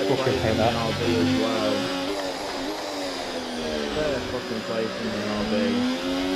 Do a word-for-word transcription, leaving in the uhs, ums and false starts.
fucking hate placing in that. R B as well. They're fucking placing in R B.